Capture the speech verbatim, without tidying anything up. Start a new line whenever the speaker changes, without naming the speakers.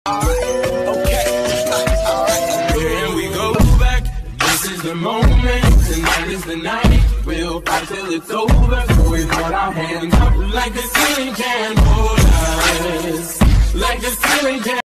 Here we go back. This is the moment. Tonight is the night. We'll fight till it's over. So we put our hands up like the ceiling can't hold us. Like the ceiling can't.